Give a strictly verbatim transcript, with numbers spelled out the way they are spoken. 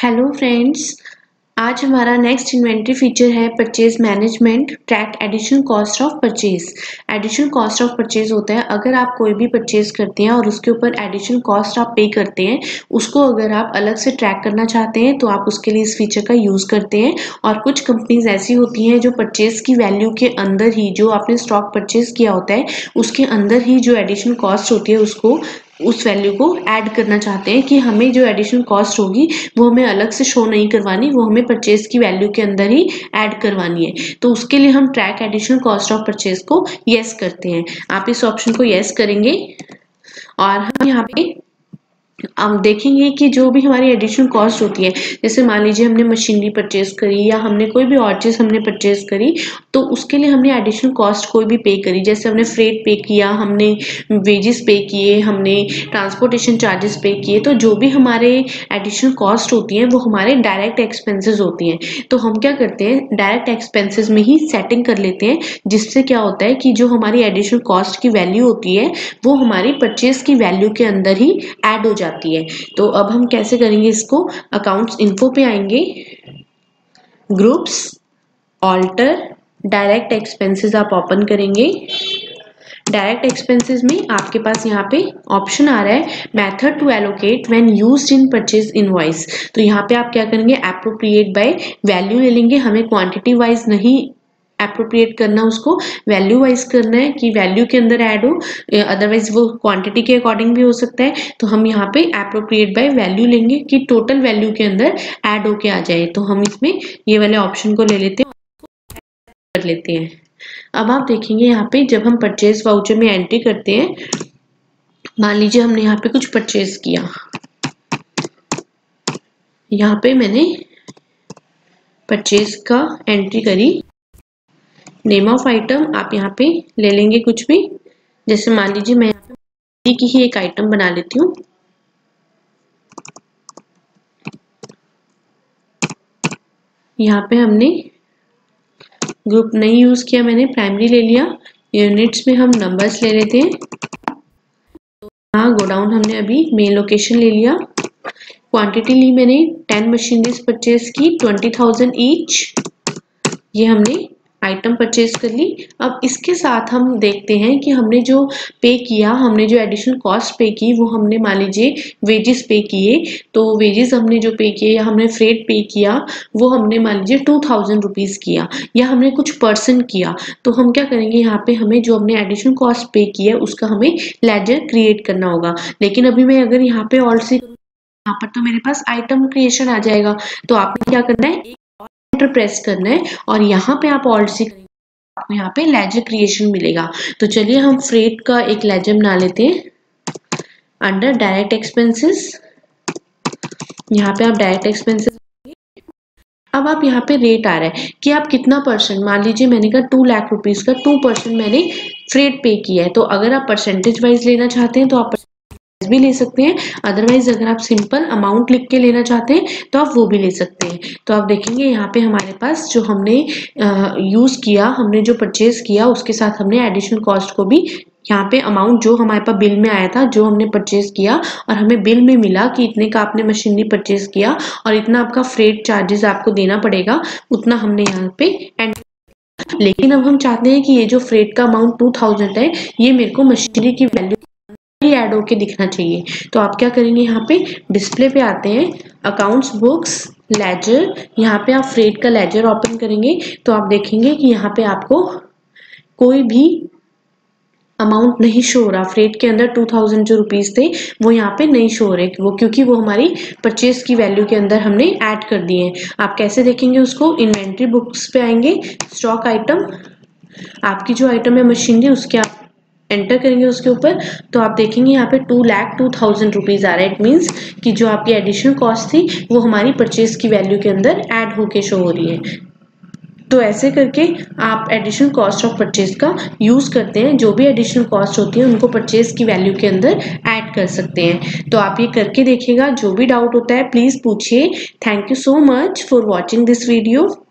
Hello friends, आज हमारा next inventory feature है purchase management track additional cost of purchase. Additional cost of purchase होता है अगर आप कोई भी परचेज करते हैं और उसके ऊपर एडिशनल कॉस्ट आप पे करते हैं, उसको अगर आप अलग से ट्रैक करना चाहते हैं तो आप उसके लिए इस फीचर का यूज़ करते हैं। और कुछ कंपनीज ऐसी होती हैं जो परचेज की वैल्यू के अंदर ही, जो आपने स्टॉक परचेज किया होता है उसके अंदर ही जो एडिशनल कॉस्ट होती है उसको उस वैल्यू को ऐड करना चाहते हैं कि हमें जो एडिशनल कॉस्ट होगी वो हमें अलग से शो नहीं करवानी, वो हमें परचेज की वैल्यू के अंदर ही ऐड करवानी है। तो उसके लिए हम track additional cost of purchase को यस करते हैं। आप इस ऑप्शन को यस करेंगे और हम यहाँ पे हम देखेंगे कि जो भी हमारी एडिशनल कॉस्ट होती है, जैसे मान लीजिए हमने मशीनरी परचेज करी या हमने कोई भी और चीज़ हमने परचेज करी, तो उसके लिए हमने एडिशनल कॉस्ट कोई भी पे करी, जैसे हमने फ्रेट पे किया, हमने वेजेस पे किए, हमने ट्रांसपोर्टेशन चार्जेस पे किए, तो जो भी हमारे एडिशनल कॉस्ट होती हैं वो हमारे डायरेक्ट एक्सपेंसेस होती हैं। तो हम क्या करते हैं, डायरेक्ट एक्सपेंसेस में ही सेटिंग कर लेते हैं, जिससे क्या होता है कि जो हमारी एडिशनल कॉस्ट की वैल्यू होती है वो हमारी परचेज की वैल्यू के अंदर ही ऐड हो जाती है। तो अब हम कैसे करेंगे इसको, अकाउंट्स इन्फो पे आएंगे, ग्रुप्स, ऑल्टर, डायरेक्ट एक्सपेंसेस आप ओपन करेंगे। डायरेक्ट एक्सपेंसेस में आपके पास यहाँ पे ऑप्शन आ रहा है method to allocate when used in purchase invoice. तो यहाँ पे आप क्या करेंगे, एप्रोप्रिएट बाय वैल्यू ले लेंगे। हमें क्वांटिटी वाइज नहीं एप्रोप्रिएट करना, उसको वैल्यू वाइज करना है कि वैल्यू के अंदर ऐड हो, अदरवाइज वो क्वांटिटी के अकॉर्डिंग भी हो सकता है। तो हम यहाँ पे एप्रोप्रिएट बाय वैल्यू लेंगे कि टोटल वैल्यू के अंदर ऐड होके आ जाए। तो हम इसमें ये वाले ऑप्शन को ले लेते हैं, कर लेते हैं। अब आप देखेंगे यहाँ पे जब हम परचेज वाउचर में एंट्री करते हैं, मान लीजिए हमने यहाँ पे कुछ परचेज किया, यहाँ पे मैंने परचेज का एंट्री करी, नेम ऑफ आइटम आप यहाँ पे ले लेंगे कुछ भी, जैसे मान लीजिए मैं यहाँ पे की ही एक आइटम बना लेती हूँ। यहाँ पे हमने ग्रुप नहीं यूज किया, मैंने प्राइमरी ले लिया। यूनिट्स में हम नंबर्स ले लेते हैं। हाँ, गोडाउन हमने अभी मेन लोकेशन ले लिया। क्वांटिटी ली मैंने टेन मशीनरीज परचेज की, ट्वेंटी थाउजेंड ईच, ये हमने आइटम परचेज कर ली। अब इसके साथ हम देखते हैं कि हमने जो पे किया, हमने जो एडिशनल कॉस्ट पे की वो हमने मान लीजिए वेजेस पे किए, तो वेजेस हमने जो पे किए या हमने फ्रेट पे किया वो हमने मान लीजिए टू थाउजेंड रुपीज़ किया, या हमने कुछ परसेंट किया। तो हम क्या करेंगे, यहाँ पे हमें जो हमने एडिशनल कॉस्ट पे किया है उसका हमें लेजर क्रिएट करना होगा। लेकिन अभी मैं अगर यहाँ पे ऑल से यहाँ पर तो मेरे पास आइटम क्रिएशन आ जाएगा। तो आपने क्या करना है, एंटर प्रेस करना है और यहाँ पे आप ऑल्ट सी आपको यहाँ पे लेजर क्रिएशन मिलेगा। तो चलिए हम फ्रेट का एक लेजर बना लेते हैं। अंडर डायरेक्ट एक्सपेंसेस, यहाँ पे आप डायरेक्ट एक्सपेंसेस, अब आप यहाँ पे रेट आ रहा है कि आप कितना परसेंट, मान लीजिए मैंने कहा टू लाख रुपीज का टू परसेंट मैंने फ्रेट पे किया है। तो अगर आप परसेंटेज वाइज लेना चाहते हैं तो आप भी ले सकते हैं, अदरवाइज अगर आप सिंपल अमाउंट लिख के लेना चाहते हैं तो आप वो भी ले सकते हैं। तो आप देखेंगे यहाँ पे हमारे पास जो हमने यूज किया, हमने जो परचेज किया उसके साथ हमने एडिशनल कॉस्ट को भी यहाँ पे अमाउंट जो हमारे पास बिल में आया था, जो हमने परचेज किया और हमें बिल में मिला कि इतने का आपने मशीनरी परचेज किया और इतना आपका फ्रेट चार्जेस आपको देना पड़ेगा, उतना हमने यहाँ पे एंटर। लेकिन अब हम चाहते हैं कि ये जो फ्रेट का अमाउंट टू थाउजेंड है ये मेरे को मशीनरी की वैल्यू ऐड होके दिखना चाहिए। तो आप क्या करेंगे, यहाँ पे डिस्प्ले पे आते हैं, अकाउंट्स, बुक्स, लेजर, यहाँ पे आप फ्रेट का लेजर ओपन करेंगे तो आप देखेंगे कि यहाँ पे आपको कोई भी अमाउंट नहीं शो हो रहा। फ्रेट के अंदर टू थाउजेंड जो रुपीज थे वो यहाँ पे नहीं शो हो रहे, वो क्योंकि वो हमारी परचेज की वैल्यू के अंदर हमने ऐड कर दिए हैं। आप कैसे देखेंगे उसको, इन्वेंट्री बुक्स पे आएंगे, स्टॉक आइटम, आपकी जो आइटम है मशीनरी उसके आप एंटर करेंगे उसके ऊपर, तो आप देखेंगे यहाँ पे two lakh two thousand rupees आ रहा है। इट मीन्स कि जो आपकी एडिशनल कॉस्ट थी वो हमारी परचेज की वैल्यू के अंदर ऐड होके शो हो रही है। तो ऐसे करके आप एडिशनल कॉस्ट ऑफ परचेज का यूज करते हैं, जो भी एडिशनल कॉस्ट होती है उनको परचेज की वैल्यू के अंदर ऐड कर सकते हैं। तो आप ये करके देखिएगा, जो भी डाउट होता है प्लीज पूछिए। Thank you so much for watching this video.